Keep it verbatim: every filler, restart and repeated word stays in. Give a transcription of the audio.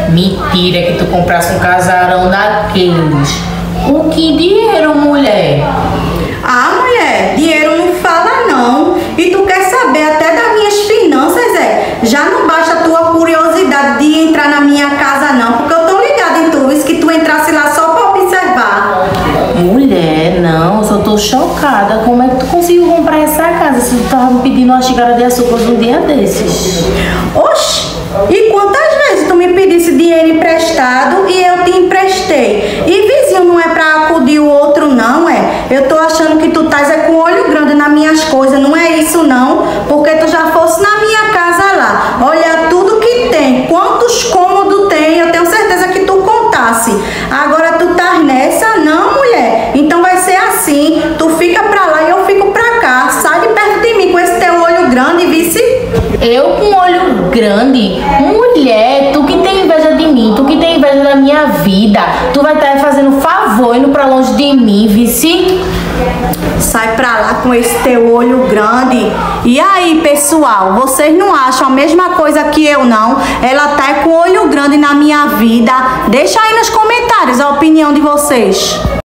Mentira que tu comprasse um casarão daqueles. O que dinheiro, mulher? Ah, mulher, dinheiro não fala não. E tu quer saber até das minhas finanças, é? Já não basta a tua curiosidade de entrar na minha casa não, porque eu tô ligada em tu, isso que tu entrasse lá só pra observar. Mulher, não, eu só tô chocada. Como é que tu conseguiu comprar essa casa se tu tava me pedindo uma xícara de açúcar um dia desses? Oxi, e quantas vezes tu me pedisse dinheiro emprestado e eu te emprestei? E vizinho não é pra acudir o outro não, é? Eu tô achando que tu estás é com o olho grande nas minhas coisas, não é isso não? Porque tu já fosse na minha casa lá, olha tudo que tem, quantos cômodos tem, eu tenho certeza que tu contasse. Agora tu estás nessa, não, mulher? Então vai ser assim, tu fica pra lá e eu fico pra cá, sai de perto de mim com esse teu olho grande, vice. Eu com olho grande? Mulher, tu que tem inveja de mim, tu que tem inveja da minha vida, tu vai estar fazendo favor indo pra longe de mim, vice? Sai pra lá com esse teu olho grande. E aí, pessoal, vocês não acham a mesma coisa que eu, não? Ela tá com olho grande na minha vida. Deixa aí nos comentários a opinião de vocês.